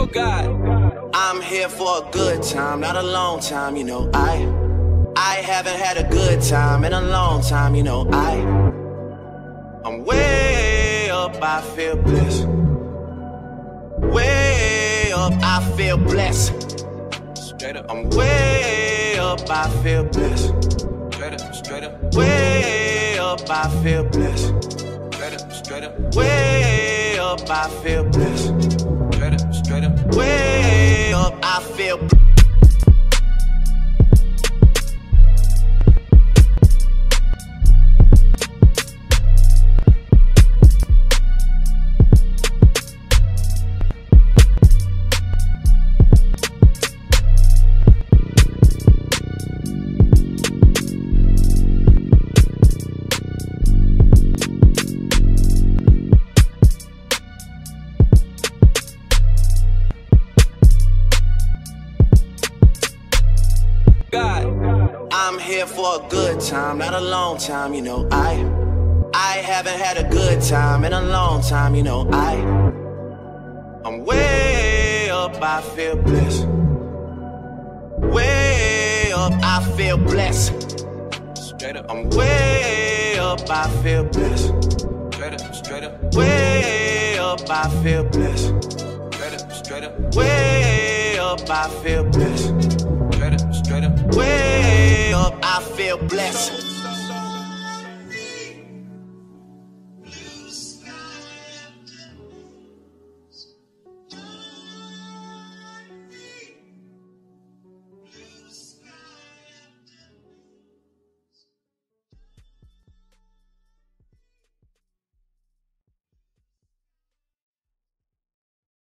God. I'm here for a good time, not a long time, you know. I haven't had a good time in a long time, you know. I'm way up, I feel blessed. Way up, I feel blessed. Straight up, I'm way up, I feel blessed. straight up, Way up, I feel blessed. straight up, Way up, I feel blessed. straight up. Way up, I feel blessed. I'm here for a good time, not a long time, you know. I haven't had a good time in a long time, you know. I'm way up, I feel blessed. Way up, I feel blessed. Straight up, I'm way up, I feel blessed. straight up, Way up, I feel blessed. straight up, Way up, I feel blessed. straight up. Way up, I feel blessed.